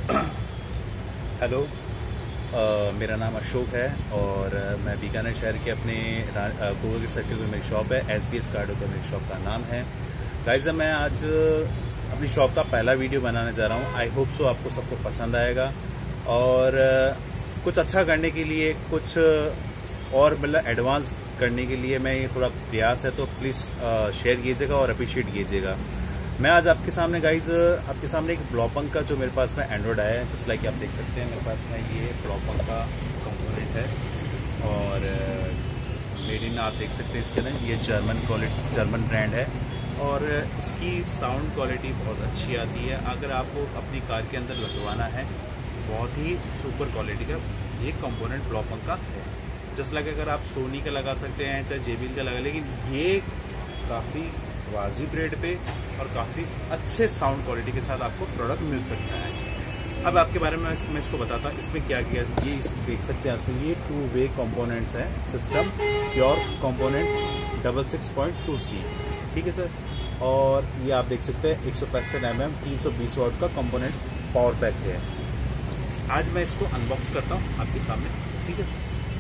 Hello, मेरा नाम अशोक है और मैं बीकानेर शहर के अपने कोवर्किंग सर्किल में मेरी शॉप है। SBS कार्डो का मेरी शॉप का नाम है। गाइस, मैं आज अपनी शॉप का पहला वीडियो बनाने जा रहा हूँ। आई होप सो आपको सबको पसंद आएगा और कुछ अच्छा करने के लिए, कुछ और मतलब एडवांस करने के लिए मैं ये थोड़ा प्रयास है, तो प्लीज़ शेयर कीजिएगा और अप्रिशिएट कीजिएगा। मैं आज आपके सामने गाइज आपके सामने एक ब्लॉपंक का जो मेरे पास में एंड्रॉइड आया है, जस्ट लाइक आप देख सकते हैं मेरे पास में ये ब्लॉपंक का कंपोनेंट है और मेड इन आप देख सकते हैं इसके अंदर ये जर्मन ब्रांड है और इसकी साउंड क्वालिटी बहुत अच्छी आती है। अगर आपको अपनी कार के अंदर लगवाना है, बहुत ही सुपर क्वालिटी का ये कंपोनेंट ब्लॉपंक का है। जस्ट लाइक अगर आप सोनी का लगा सकते हैं, चाहे JBL का लगा, लेकिन ये काफ़ी वाजिब रेट पे और काफ़ी अच्छे साउंड क्वालिटी के साथ आपको प्रोडक्ट मिल सकता है। अब आपके बारे में मैं इसको बताता हूँ। इसमें क्या किया, ये देख सकते हैं इसमें ये 2-वे कंपोनेंट्स है। सिस्टम प्योर कंपोनेंट 66.2C, ठीक है सर। और ये आप देख सकते हैं 165 mm 320 वाट का कंपोनेंट पावर पैक है। आज मैं इसको अनबॉक्स करता हूँ आपके सामने, ठीक है।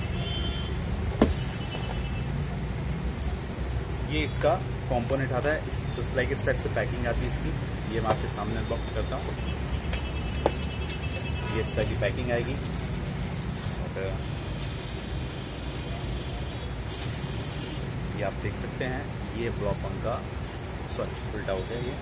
ये इसका कंपोनेंट आता है, जस्ट लाइक इस टाइप से पैकिंग आती है इसकी। ये मैं आपके सामने अनबॉक्स करता हूँ। ये इस टाइप की पैकिंग आएगी और ये आप देख सकते हैं ये ब्लॉपंक का, सॉरी उल्टा हो गया,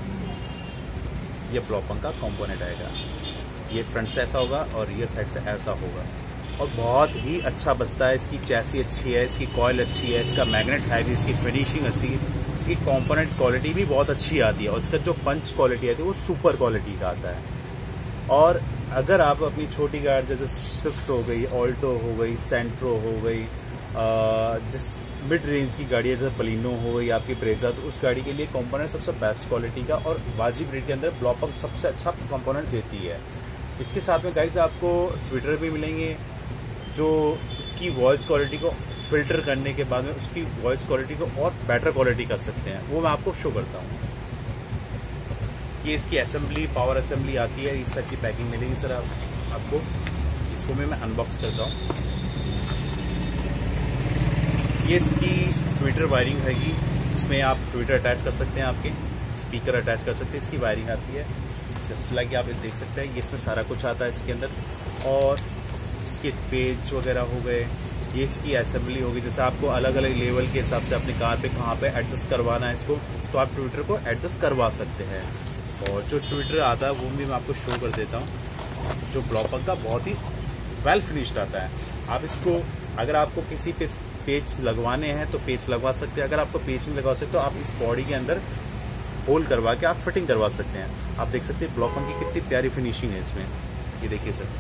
ये ब्लॉपंक का कंपोनेंट आएगा। ये फ्रंट से ऐसा होगा और ये साइड से ऐसा होगा और बहुत ही अच्छा बजता है। इसकी चैसी अच्छी है, इसकी कॉइल अच्छी है, इसका मैग्नेट है, इसकी फिनिशिंग अच्छी, इसकी कंपोनेंट क्वालिटी भी बहुत अच्छी आती है और इसका जो पंच क्वालिटी आती है वो सुपर क्वालिटी का आता है। और अगर आप अपनी छोटी गाड़ी जैसे स्विफ्ट हो गई, ऑल्टो हो गई, सेंट्रो हो गई, जिस मिड रेंज की गाड़ी है जैसे बलिनो हो गई, आपकी ब्रेजा, तो उस गाड़ी के लिए कंपोनेंट सबसे बेस्ट क्वालिटी का और वाजिब रेट के अंदर ब्लॉपंक सबसे अच्छा कंपोनेंट देती है। इसके साथ में गाइस आपको ट्विटर भी मिलेंगे जो इसकी वॉइस क्वालिटी को फिल्टर करने के बाद में उसकी वॉइस क्वालिटी को और बेटर क्वालिटी कर सकते हैं, वो मैं आपको शो करता हूँ। ये इसकी असेंबली, पावर असेंबली आती है, इस टाइप की पैकिंग मिलेगी सर आपको। इसको मैं अनबॉक्स करता हूँ। ये इसकी ट्विटर वायरिंग रहेगी, जिसमें आप ट्विटर अटैच कर सकते हैं, आपके स्पीकर अटैच कर सकते हैं। इसकी वायरिंग आती है, जस्ट लाइक आप देख सकते हैं। ये इसमें सारा कुछ आता है इसके अंदर और इसके पेज वगैरह हो गए। ये इसकी असेंबली होगी, जैसे आपको अलग अलग लेवल के हिसाब से अपनी कार पे कहाँ पे एडजस्ट करवाना है इसको, तो आप ट्विटर को एडजस्ट करवा सकते हैं। और जो ट्विटर आता है वो भी मैं आपको शो कर देता हूँ, जो ब्लॉपंक का बहुत ही वेल फिनिश्ड आता है। आप इसको अगर आपको किसी पे पेज लगवाने हैं तो पेज लगवा सकते हैं, अगर आपको पेज नहीं लगवा सकते तो आप इस बॉडी के अंदर होल करवा के आप फिटिंग करवा सकते हैं। आप देख सकते हैं ब्लॉपंक की कितनी प्यारी फिनिशिंग है इसमें। ये देखिए सर,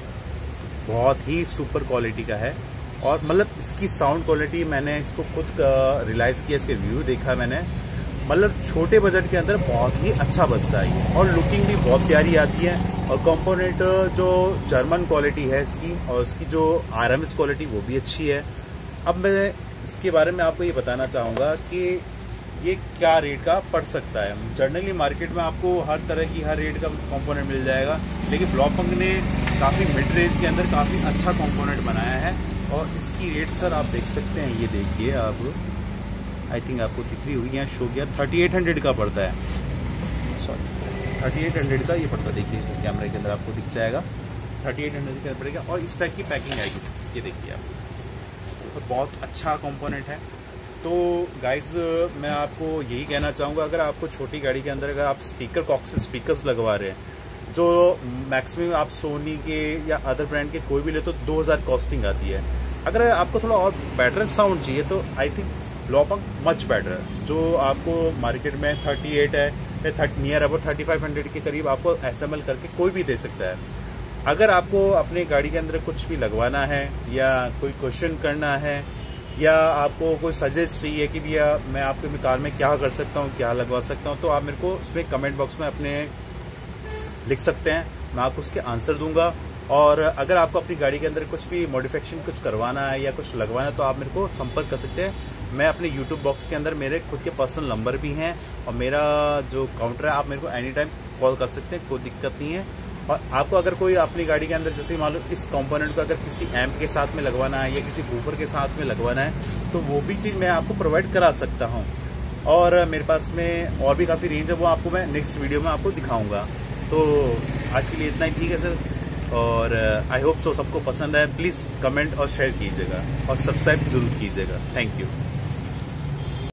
बहुत ही सुपर क्वालिटी का है और मतलब इसकी साउंड क्वालिटी मैंने इसको खुद रियलाइज किया, इसके रिव्यू देखा मैंने, मतलब छोटे बजट के अंदर बहुत ही अच्छा बजता है ये और लुकिंग भी बहुत प्यारी आती है। और कंपोनेंट जो जर्मन क्वालिटी है इसकी और इसकी जो RMS क्वालिटी वो भी अच्छी है। अब मैं इसके बारे में आपको ये बताना चाहूँगा कि ये क्या रेट का पड़ सकता है। जनरली मार्केट में आपको हर तरह की हर रेट का कंपोनेंट मिल जाएगा, लेकिन ब्लॉपंक ने काफ़ी मिड रेंज के अंदर काफ़ी अच्छा कंपोनेंट बनाया है और इसकी रेट सर आप देख सकते हैं। ये देखिए आप, आई थिंक आपको दिख रही हुई, यहाँ शो किया 3800 का पड़ता है, सॉरी 3800 का ये पड़ता है। देखिए कैमरे के अंदर आपको दिख जाएगा 3800 का पड़ेगा और इस टाइप की पैकिंग आएगी। ये देखिए आप, तो बहुत अच्छा कंपोनेंट है। तो गाइज मैं आपको यही कहना चाहूँगा, अगर आपको छोटी गाड़ी के अंदर अगर आप स्पीकर कॉक्स में स्पीकर्स लगवा रहे हैं, जो मैक्सिमम आप सोनी के या अदर ब्रांड के कोई भी ले तो 2000 कॉस्टिंग आती है। अगर आपको थोड़ा और बेटर साउंड चाहिए तो I think Blaupunkt much better है, जो आपको मार्केट में 38 है या नियर अबाउट 3500 के करीब आपको असेंबल करके कोई भी दे सकता है। अगर आपको अपने गाड़ी के अंदर कुछ भी लगवाना है या कोई क्वेश्चन करना है या आपको कोई सजेस्ट चाहिए कि भैया मैं आपके कार में क्या कर सकता हूँ, क्या लगवा सकता हूँ, तो आप मेरे को उसमें कमेंट बॉक्स में अपने लिख सकते हैं, मैं आपको उसके आंसर दूंगा। और अगर आपको अपनी गाड़ी के अंदर कुछ भी मॉडिफिकेशन कुछ करवाना है या कुछ लगवाना है तो आप मेरे को संपर्क कर सकते हैं। मैं अपने यूट्यूब बॉक्स के अंदर मेरे खुद के पर्सनल नंबर भी हैं और मेरा जो काउंटर है, आप मेरे को एनी टाइम कॉल कर सकते हैं, कोई दिक्कत नहीं है। और आपको अगर कोई अपनी गाड़ी के अंदर जैसे मान लो इस कंपोनेंट को अगर किसी एम्प के साथ में लगवाना है या किसी बूफर के साथ में लगवाना है तो वो भी चीज़ मैं आपको प्रोवाइड करा सकता हूँ। और मेरे पास में और भी काफ़ी रेंज है, वो आपको मैं नेक्स्ट वीडियो में आपको दिखाऊंगा। तो आज के लिए इतना ही ठीक है सर, और आई होप सो सबको पसंद आए। प्लीज़ कमेंट और शेयर कीजिएगा और सब्सक्राइब जरूर कीजिएगा। Thank you.